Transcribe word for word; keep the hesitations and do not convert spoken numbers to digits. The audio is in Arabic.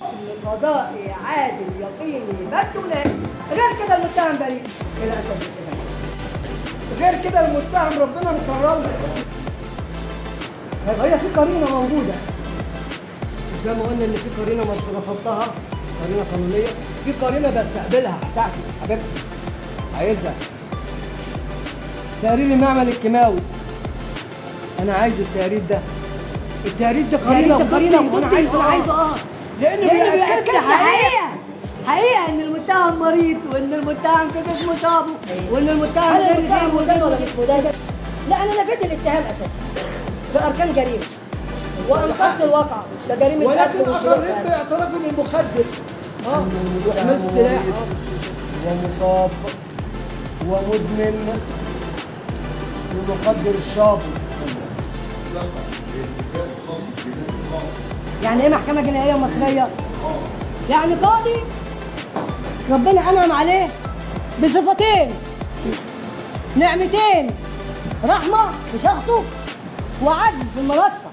قضائي عادل يقيني بت ولا غير كده المتهم بريء للاسف كده. غير كده المتهم ربنا مكرمه. هي في قرينه موجوده زي ما قلنا ان في قرينه رفضتها، قرينه قانونيه، في قرينه بستقبلها بتاعتي حبيبتي عايزها. تقرير المعمل الكيماوي انا عايز التقرير ده. التقرير ده قرينه قرينه وانا عايزه انا عايزه اه لانه بيأكد لي حقيقه حقيقه ان المتهم مريض وان المتهم في جسمه شابه وان المتهم هل المتهم مدان ولا مش مدان؟ لا انا نفيت الاتهام اساسا في اركان جريمه وانقذت الواقعه كجريمه ولكن اقريت باعترافي بالمخدر اه وحمل السلاح ومصاب ومدمن ومخدر الشابه. يعني ايه محكمه جنائيه مصريه؟ يعني قاضي ربنا انعم عليه بصفتين نعمتين، رحمه في شخصه وعدل في المنصه.